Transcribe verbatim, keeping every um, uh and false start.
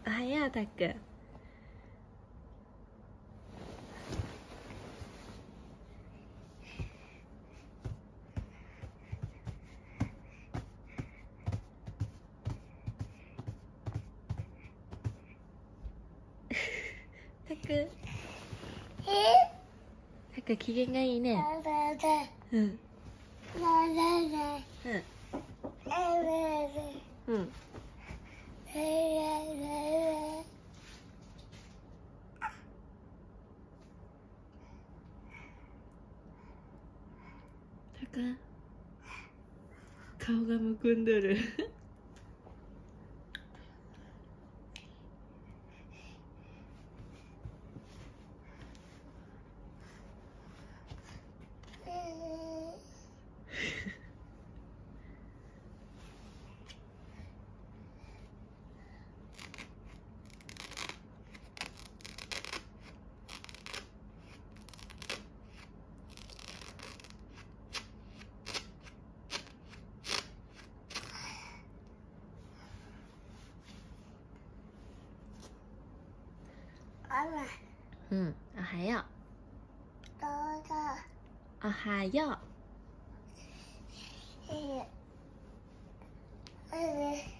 おはようたっくん。たっくん、たっくん機嫌がいいね。うん。うん。うん。たっくん、顔がむくんどる。うん、おはよう。おはよう。